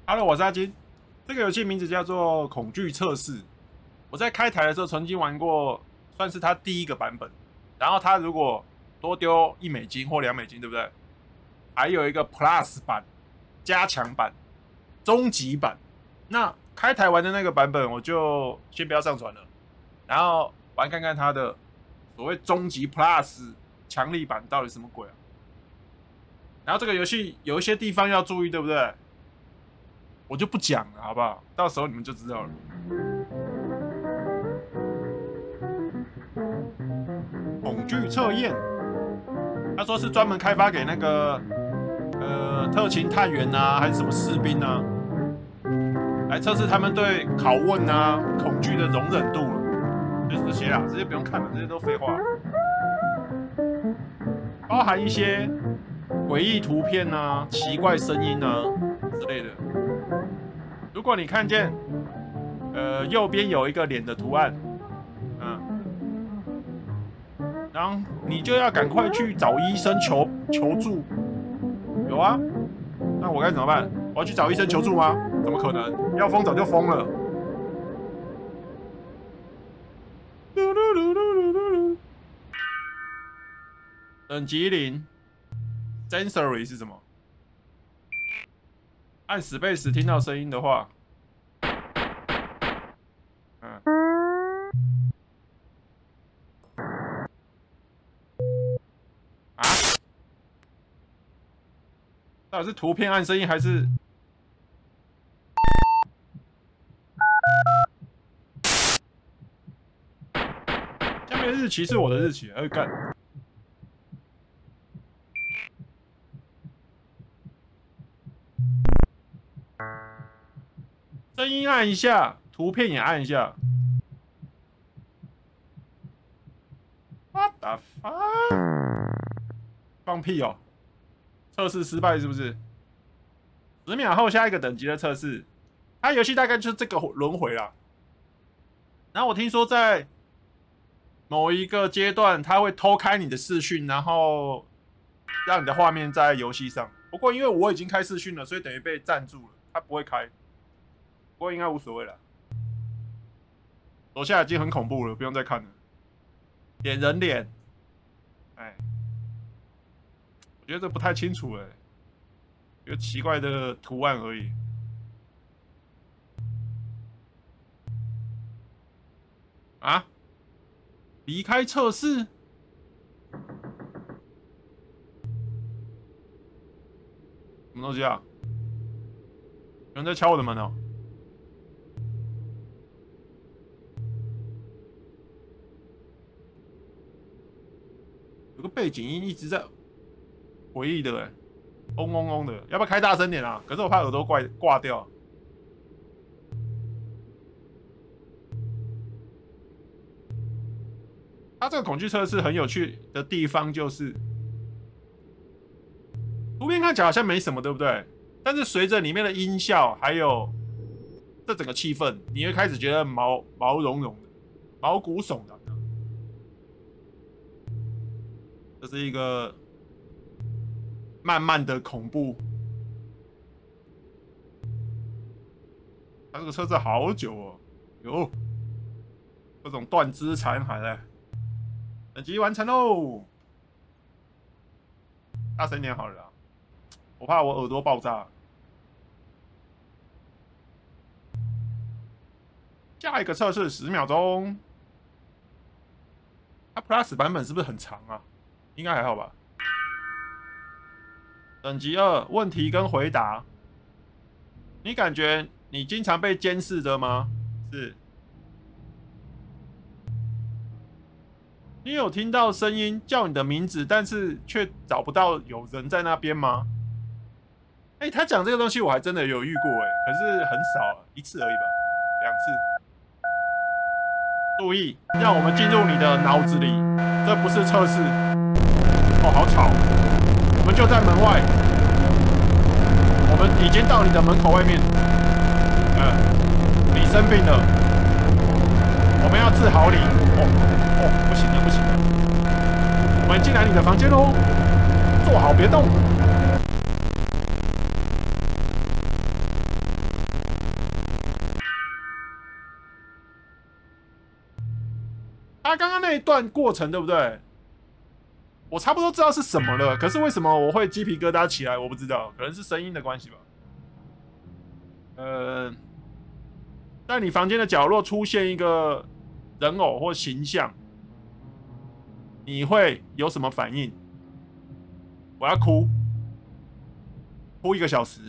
Hello， 我是阿金。这个游戏名字叫做恐惧测试。我在开台的时候曾经玩过，算是它第一个版本。然后它如果多丢$1或$2，对不对？还有一个 Plus 版、加强版、终极版。那开台玩的那个版本，我就先不要上传了，然后玩看看它的所谓终极 Plus 强力版到底什么鬼啊？然后这个游戏有一些地方要注意，对不对？我就不讲了，好不好？到时候你们就知道了。恐惧测验，他说是专门开发给那个特勤探员啊，还是什么士兵啊，来测试他们对拷问啊、恐惧的容忍度了。就是这些啦，这些不用看了，这些都废话。包含一些诡异图片啊、奇怪声音啊之类的。如果你看见，右边有一个脸的图案，然后你就要赶快去找医生求助。有啊，那我该怎么办？我要去找医生求助吗？怎么可能？要疯早就疯了。等级0 ，sensory 是什么？按Space听到声音的话，到底是图片按声音还是？下面的日期是我的日期，干。声音按一下，图片也按一下。What the fuck？ 放屁哦！测试失败是不是？10秒后下一个等级的测试，它游戏大概就是这个轮回啦。然后我听说在某一个阶段，它会偷开你的视讯，然后让你的画面在游戏上。不过因为我已经开视讯了，所以等于被占住了，它不会开。不过应该无所谓了。楼下已经很恐怖了，不用再看了。点人脸，哎，我觉得这不太清楚哎，一个奇怪的图案而已。啊？离开测试？什么东西啊？有人在敲我的门哦。有个背景音一直在诡异的，哎，嗡嗡嗡的，要不要开大声点啊？可是我怕耳朵挂掉。它这个恐惧测试很有趣的地方就是，图片看起来好像没什么，对不对？但是随着里面的音效还有这整个气氛，你会开始觉得毛茸茸的，毛骨悚然的。这是一个慢慢的恐怖。它这个车子好久哦，有各种断肢残骸嘞。等级完成喽！大声一点好了啦，我怕我耳朵爆炸。下一个测试10秒钟。它 Plus 版本是不是很长啊？应该还好吧。等级2，问题跟回答。你感觉你经常被监视着吗？是。你有听到声音叫你的名字，但是却找不到有人在那边吗？哎，他讲这个东西我还真的有遇过哎，可是很少，1次而已吧，2次。注意，让我们进入你的脑子里，这不是测试。哦，好吵！我们就在门外，我们已经到你的门口外面。你生病了，我们要治好你。不行了，不行了！我们进来你的房间喽，坐好别动。 他刚刚那一段过程，对不对？我差不多知道是什么了，可是为什么我会鸡皮疙瘩起来？我不知道，可能是声音的关系吧。在你房间的角落出现一个人偶或形象，你会有什么反应？我要哭，哭1个小时。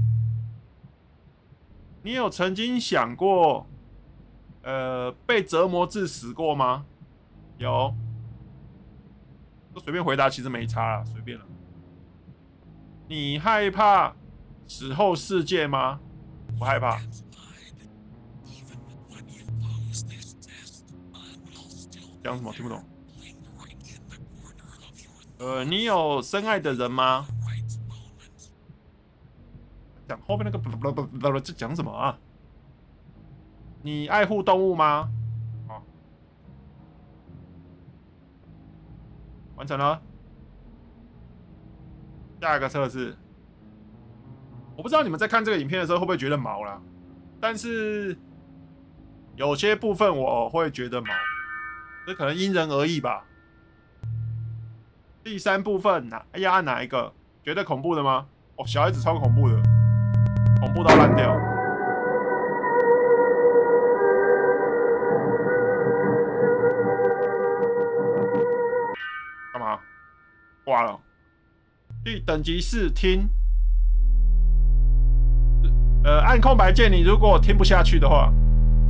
你有曾经想过，被折磨致死过吗？有，就随便回答，其实没差啦，随便了。你害怕死后世界吗？不害怕。讲什么？听不懂。你有深爱的人吗？讲后面那个这讲什么啊？你爱护动物吗？好，完成了。下一个测试，我不知道你们在看这个影片的时候会不会觉得毛啦，但是有些部分我会觉得毛，这可能因人而异吧。第3部分要按哪一个？觉得恐怖的吗？哦，小孩子超恐怖的，恐怖到烂掉。干嘛？挂了。等级4听，按空白键，你如果听不下去的话。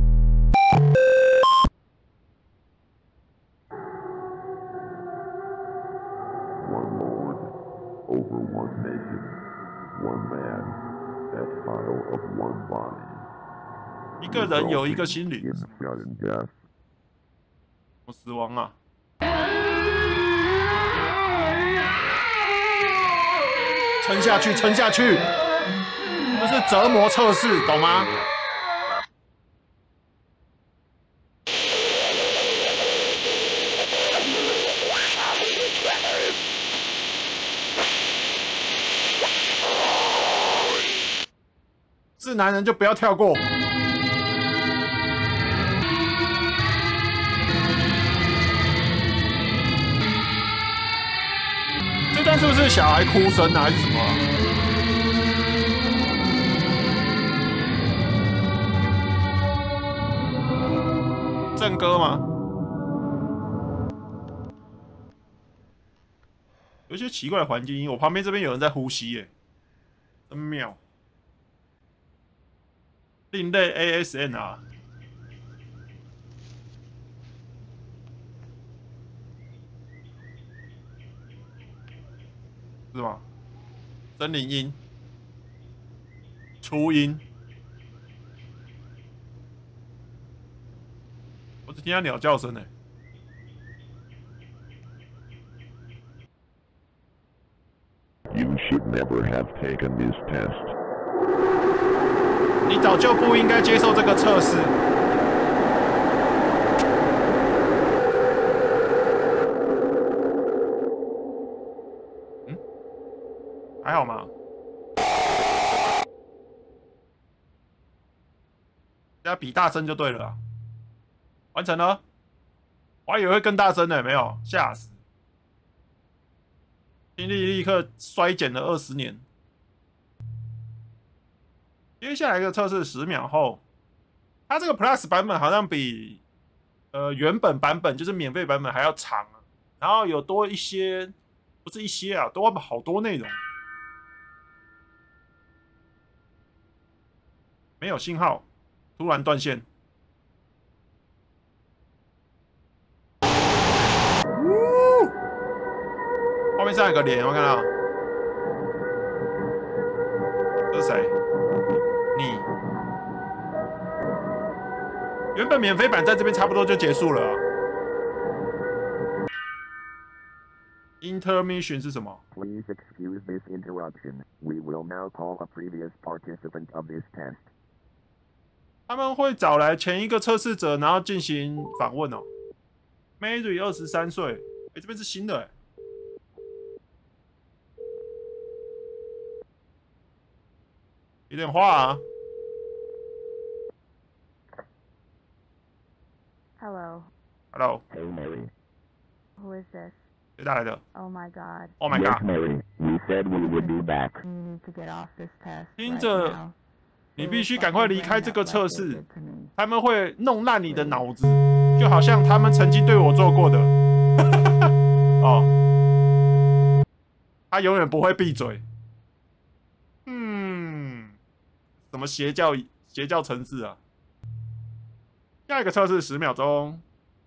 一个人有一个心灵。我死亡啊！撑下去，撑下去！这是折磨测试，懂吗？是男人就不要跳过。这段是不是小孩哭声啊，还是什么啊？正歌吗？有一些奇怪的环境音，我旁边这边有人在呼吸耶，真妙。另类 ASMR。是吗？森林音、初音，我只听到鸟叫声呢。 You should never have taken this test. 你早就不应该接受这个测试。还好吗？大家比大声就对了啦。完成了，我还以为会更大声呢，没有，吓死！听力立刻衰减了20年。接下来一个测试10秒后，它这个 Plus 版本好像比原本版本就是免费版本还要长啊，然后有多一些，不是一些啊，多好多内容。没有信号，突然断线。画面上有个脸，我看到。这是谁？你。原本免费版在这边差不多就结束了啊。Intermission 是什么 Please excuse this interruption. We will now call a previous participant of this test. 他们会找来前一个测试者，然后进行访问哦。Mary 23岁，这边是新的哎。有点话啊。 Hello. Hello， Hey Mary. Who is this? 谁打来的 Oh my god. ？Oh my Yes, god！ Mary. We said we would be back. You need to get off this test 听 right 着 now. 你 They 必 will 须 fuck 赶快 your 离开 brain 这 up 个 like 测 they 试 did，to me. 他们会弄烂你的脑子，就好像他们曾经对我做过的。哦，他永远不会闭嘴。什么邪教程式啊？下一个测试10秒钟。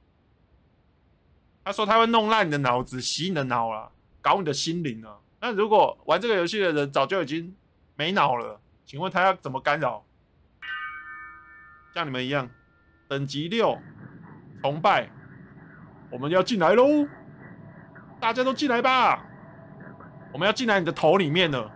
他说他会弄烂你的脑子，洗你的脑啊，搞你的心灵啊。那如果玩这个游戏的人早就已经没脑了，请问他要怎么干扰？像你们一样，等级6，崇拜，我们要进来喽！大家都进来吧！我们要进来你的头里面了。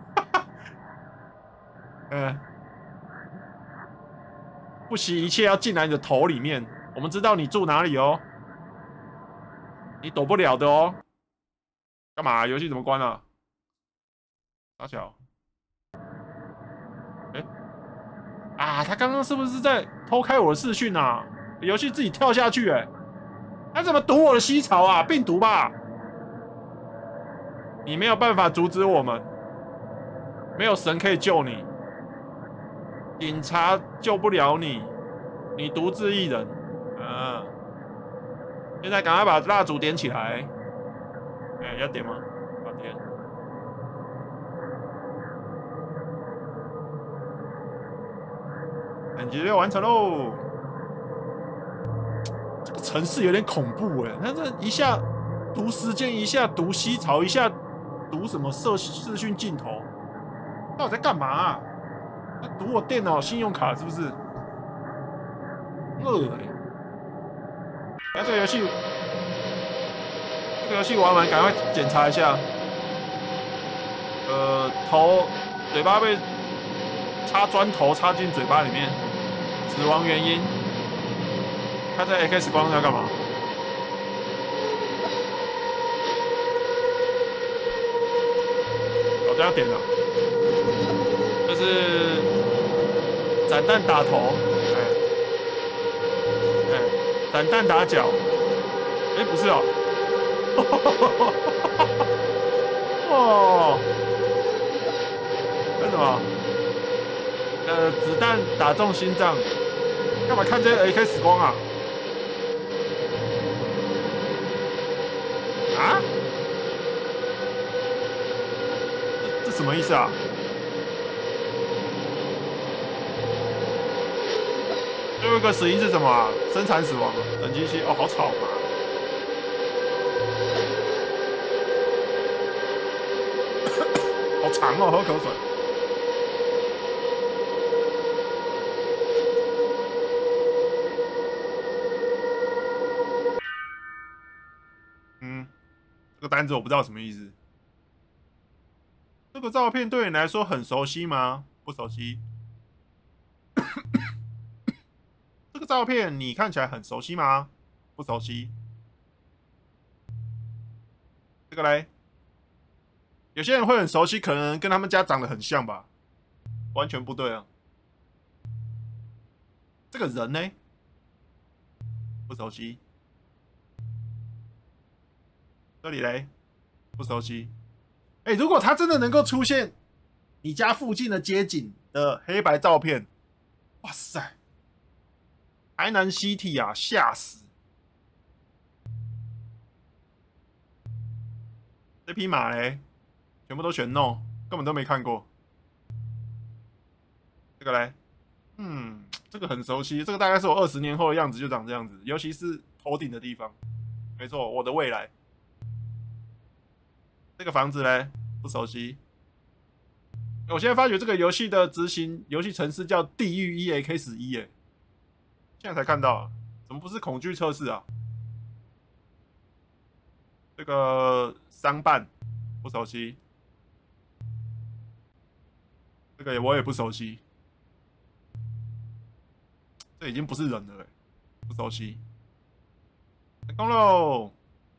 不惜一切要进来你的头里面。我们知道你住哪里哦，你躲不了的哦。干嘛？游戏怎么关了？大小。他刚刚是不是在偷开我的视讯啊？游戏自己跳下去，他怎么堵我的吸槽啊？病毒吧？你没有办法阻止我们，没有神可以救你，警察救不了你，你独自一人。现在赶快把蜡烛点起来。要点吗？好点。等级6完成喽！这个城市有点恐怖他这一下读时间，一下读吸槽，一下读什么视讯镜头，到底在干嘛他读我电脑信用卡是不是？这个游戏玩完，赶快检查一下。头嘴巴被插砖头插进嘴巴里面，死亡原因。看这 X 光要干嘛？这样点了，这是散弹打头，散弹打脚，不是哦，那什么？子弹打中心脏，干嘛看这个 X 光啊？这什么意思啊？最后一个死因是什么啊？生产死亡，等级7。好吵啊！好长哦，喝口水。这个单子我不知道什么意思。这个照片对你来说很熟悉吗？不熟悉。这个照片你看起来很熟悉吗？不熟悉。这个嘞，有些人会很熟悉，可能跟他们家长得很像吧？完全不对啊。这个人呢？不熟悉。这里嘞，不熟悉。如果他真的能够出现你家附近的街景的黑白照片，哇塞，台南 City 啊，吓死！这匹马嘞，全部都选 no， 根本都没看过。这个嘞，这个很熟悉，这个大概是我20年后的样子，就长这样子，尤其是头顶的地方。没错，我的未来。这个房子嘞，不熟悉。我现在发觉这个游戏的执行游戏程式叫地狱 EX1，现在才看到，怎么不是恐惧测试啊？这个商办不熟悉，这个我也不熟悉，这已经不是人了不熟悉。成功喽！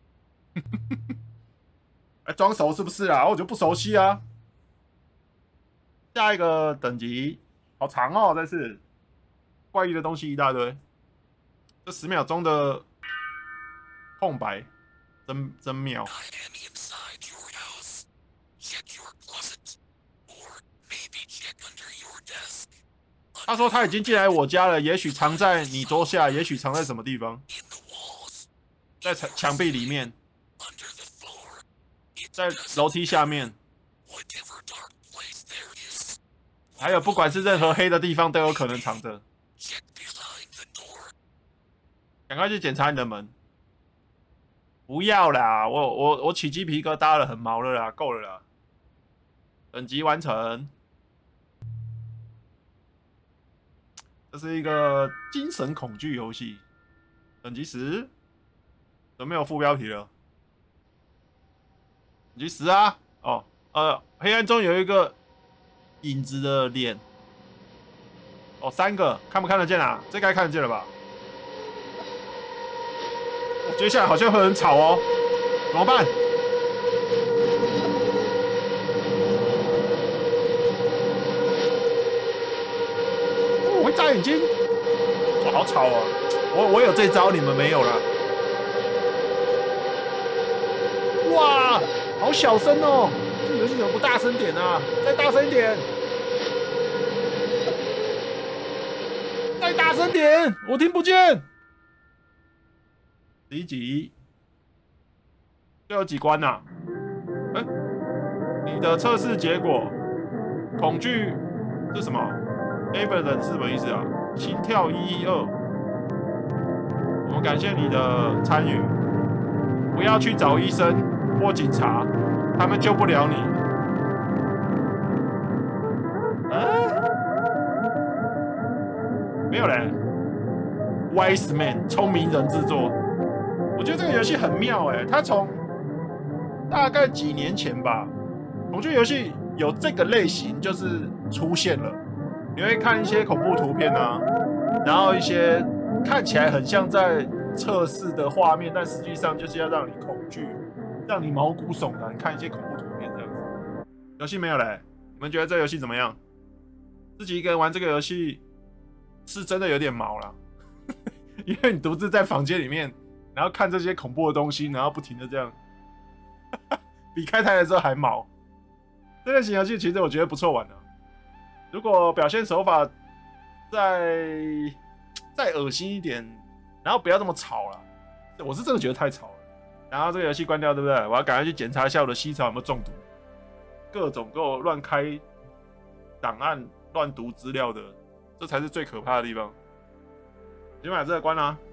装熟是不是啊？我就不熟悉啊。下一个等级好长哦，这是怪异的东西一大堆。这10秒钟的空白，真妙。他说他已经进来我家了，也许藏在你桌下，也许藏在什么地方，在墙壁里面，在楼梯下面，还有不管是任何黑的地方都有可能藏着。赶快去检查你的门。不要啦，我起鸡皮疙瘩了，很毛了啦，够了啦。等级完成。这是一个精神恐惧游戏，等级10，怎么没有副标题了？等级10啊！哦，黑暗中有一个影子的脸。哦，3个，看不看得见啊？这该看得见了吧？哦，接下来好像会很吵哦，怎么办？会眨眼睛，哇，好吵哦！我有这招，你们没有啦。哇，好小声哦！这游戏怎么不大声点啊？再大声一点！再大声点！我听不见。第一集，这有几关呐、啊？哎，你的测试结果，恐惧是什么？ Evidence 是什么意思啊？心跳112。我们感谢你的参与。不要去找医生或警察，他们救不了你。没有嘞。Wise Man 聪明人制作。我觉得这个游戏很妙哎，它从大概几年前吧，恐惧游戏有这个类型就是出现了。 你会看一些恐怖图片啊，然后一些看起来很像在测试的画面，但实际上就是要让你恐惧，让你毛骨悚然。看一些恐怖图片这样子。游戏没有嘞，你们觉得这游戏怎么样？自己一个人玩这个游戏是真的有点毛啦，因为你独自在房间里面，然后看这些恐怖的东西，然后不停的这样，比开台的时候还毛。这类型游戏其实我觉得不错玩的。 如果表现手法再恶心一点，然后不要这么吵了，我是真的觉得太吵了。然后这个游戏关掉，对不对？我要赶快去检查一下我的西草有没有中毒，各种给我乱开档案、乱读资料的，这才是最可怕的地方。先把这个关了啊。